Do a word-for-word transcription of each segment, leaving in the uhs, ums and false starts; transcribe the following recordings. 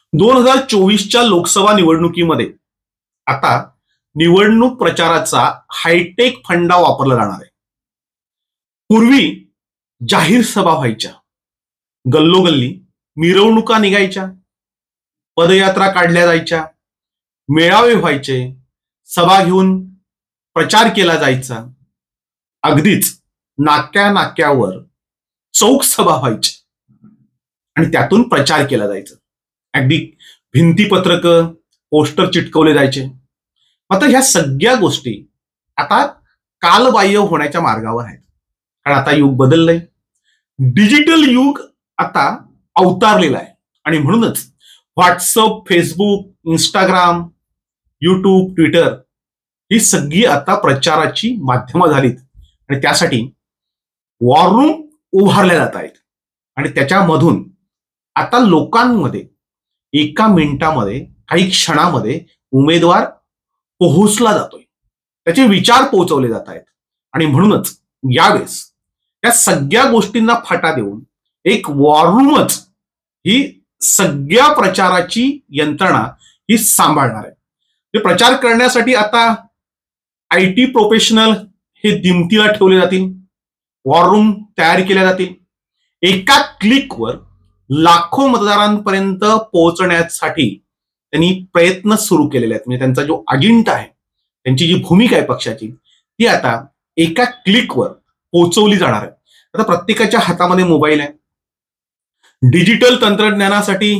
दोन हजार चोवीसच्या लोकसभा निवडणुकीमध्ये आता निवडणूक प्रचाराचा हायटेक फंडा वापरला जाणार आहे. पूर्वी जाहीर सभा व्हायच्या, गल्लोगल्ली मिरवणुका निघायच्या, पदयात्रा काढल्या जायच्या, मेळावे व्हायचे, सभा घेऊन प्रचार केला जायचा. अगदीच नाक्या नाक्यावर चौक सभा व्हायच्या आणि त्यातून प्रचार केला जायचा. अगदी भिंतीपत्रक, पोस्टर चिटकवले जायचे. मात्र ह्या सगळ्या गोष्टी आता कालबाह्य होण्याच्या मार्गावर आहेत. कारण आता युग बदललंय, डिजिटल युग आता अवतारलेलं आहे आणि म्हणूनच WhatsApp, Facebook, Instagram, YouTube, Twitter ही सगळी आता प्रचाराची माध्यमं झालीत आणि त्यासाठी वॉर रूम उभारल्या जात आहेत. आणि त्याच्यामधून आता लोकांमध्ये एका मिनिटामध्ये, काही क्षणामध्ये उमेदवार पोहोचला जातोय, त्याचे विचार पोहोचवले जात आहेत. आणि म्हणूनच यावेळेस या सगळ्या गोष्टींना फाटा देऊन एक वॉर रूमच ही सगळ्या प्रचाराची यंत्रणा ही सांभाळणार आहे. प्रचार करण्यासाठी आता आय टी प्रोफेशनल हे दिमतीला ठेवले जातील, वॉर रूम तयार केल्या जातील. एका क्लिकवर लाखो मतदारांपर्यंत पोहोचण्यासाठी त्यांनी प्रयत्न सुरू केलेले आहेत. म्हणजे त्यांचा जो अजेंडा आहे, त्यांची जी भूमिका आहे पक्षाची, ती आता एका क्लिकवर पोहोचवली जाणार आहे. आता प्रत्येकाच्या हातामध्ये मोबाईल आहे. डिजिटल तंत्रज्ञानासाठी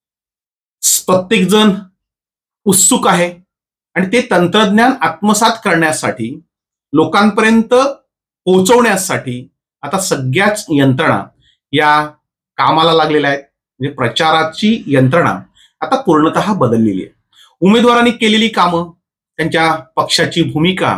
प्रत्येक जण उत्सुक आहे आणि ते तंत्रज्ञान आत्मसात करण्यासाठी, लोकांपर्यंत पोहोचवण्यासाठी आता सगळ्याच यंत्रणा या कामाला लागलेल्या आहेत. म्हणजे प्रचाराची यंत्रणा आता पूर्णतः बदललेली आहे. उमेदवारांनी केलेली कामं, त्यांच्या पक्षाची भूमिका,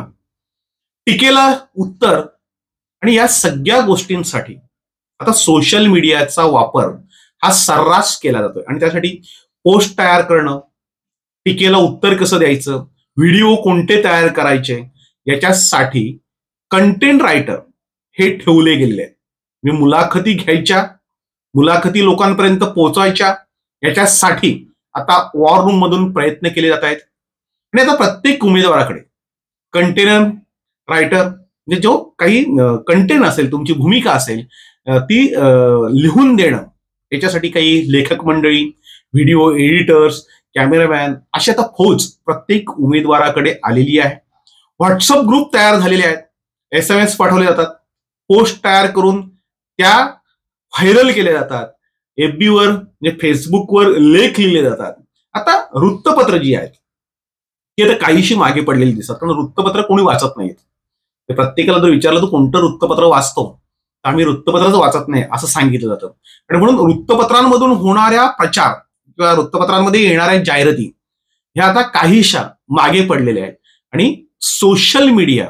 टीकेला उत्तर आणि या सगळ्या गोष्टींसाठी आता सोशल मीडियाचा वापर हा सर्रास केला जातोय. आणि त्यासाठी पोस्ट तयार करणं, टीकेला उत्तर कसं द्यायचं, व्हिडिओ कोणते तयार करायचे, याच्यासाठी कंटेंट रायटर हे ठेवले गेलेले आहेत. मी मुलाखती घ्यायच्या, मुलाखती लोकांपर्यंत पोहोचवायच्या, याच्यासाठी आता वॉर रूम मधून प्रयत्न केले जात आहेत. आणि आता प्रत्येक उमेदवाराकडे कंटेनर रायटर, म्हणजे जो काही कंटेंट असेल, तुमची भूमिका असेल, ती लिहून देणं, याच्यासाठी काही लेखक मंडळी, व्हिडिओ एडिटर्स, कॅमेरामॅन अशी आता फौज प्रत्येक उमेदवाराकडे आलेली आहे. व्हॉट्सअप ग्रुप तयार झालेले आहेत, एस एम एस पाठवले जातात, पोस्ट तयार करून त्या व्हायरल केल्या जातात, एफ बी वर म्हणजे फेसबुकवर लेख लिहिले जातात. आता वृत्तपत्र जी आहेत ती आता काहीशी मागे पडलेली दिसतात, कारण वृत्तपत्र कोणी वाचत नाहीत. प्रत्येकाला जर विचारलं तर कोणतं वृत्तपत्र वाचतो, तर आम्ही वृत्तपत्रच वाचत नाही असं सांगितलं जातं. आणि म्हणून वृत्तपत्रांमधून होणाऱ्या प्रचार किंवा वृत्तपत्रांमध्ये येणाऱ्या जाहिराती ह्या आता काहीशा मागे पडलेल्या आहेत. आणि सोशल मीडिया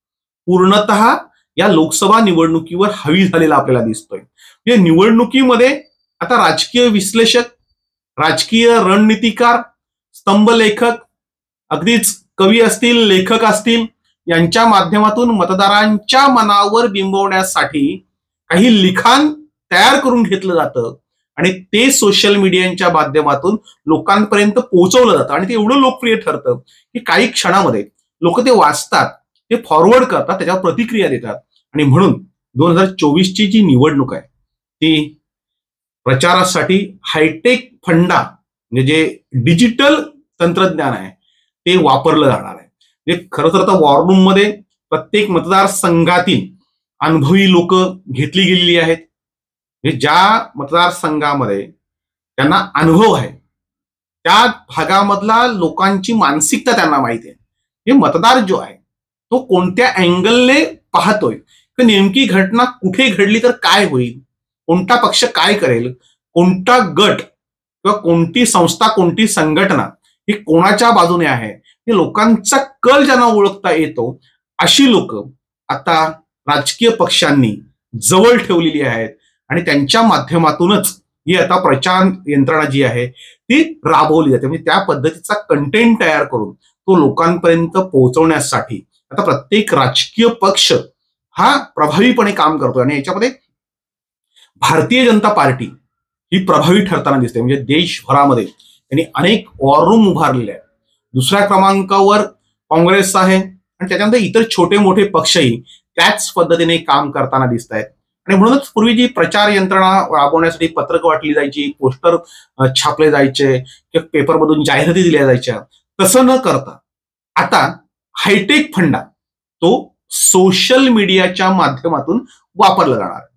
पूर्णतः या लोकसभा निवडणुकीवर हवी झालेला आपल्याला दिसतोय. म्हणजे निवडणुकीमध्ये आता राजकीय विश्लेषक, राजकीय रणनीतिकार, स्तंभलेखक, अगदीच कवी असतील, लेखक असतील, यांच्या माध्यमातून मतदारांच्या मनावर बिंबवण्यासाठी काही लिखाण तयार करून घेतलं जातं आणि ते सोशल मीडियाच्या माध्यमातून लोकांपर्यंत पोहोचवलं जातं. आणि ते एवढं लोकप्रिय ठरतं की काही क्षणामध्ये लोक ते वाचतात, ते फॉरवर्ड करतात, त्याच्यावर प्रतिक्रिया देतात. आणि म्हणून दोन हजार चोवीसची जी निवडणूक आहे ती प्रचारासाठी हायटेक फंडा, म्हणजे जे डिजिटल तंत्रज्ञान आहे ते वापरलं जाणार आहे. म्हणजे खरं तर आता वॉर रूम मध्ये प्रत्येक मतदारसंघातील अनुभवी लोक घेतली गेलेली आहेत. म्हणजे ज्या मतदारसंघामध्ये त्यांना अनुभव आहे, त्या भागामधला लोकांची मानसिकता त्यांना माहिती आहे. हे मतदार जो आहे तो कोणत्या अँगलने पाहतोय, तर नेमकी घटना कुठे घडली तर काय होईल, कोणता पक्ष काय करेल, कोणता गट किंवा कोणती संस्था, कोणती संघटना ही कोणाच्या बाजूने आहे, हे लोकांचा कल ज्यांना ओळखता येतो, अशी लोक आता राजकीय पक्षांनी जवळ ठेवलेली आहेत. आणि त्यांच्या माध्यमातूनच ही आता प्रचार यंत्रणा जी आहे ती राबवली जाते. म्हणजे त्या पद्धतीचा कंटेंट तयार करून तो लोकांपर्यंत पोहोचवण्यासाठी आता प्रत्येक राजकीय पक्ष हा प्रभावीपणे काम करतोय. आणि याच्यामध्ये भारतीय जनता पार्टी ही प्रभावी ठरताना दिसते. म्हणजे देशभरामध्ये यांनी अनेक वॉर रूम उभारलेले आहेत. दुसऱ्या क्रमांकावर काँग्रेस आहे आणि त्याच्यानंतर इतर छोटे मोठे पक्षही त्याच पद्धतीने काम करताना दिसत आहेत. आणि म्हणूनच पूर्वी जी प्रचार यंत्रणा राबवण्यासाठी पत्रक वाटली जायची, पोस्टर छापले जायचे किंवा पेपरमधून जाहिराती दिल्या जायच्या, तसं न करता आता हायटेक फंडा तो सोशल मीडियाच्या माध्यमातून वापरला जाणार.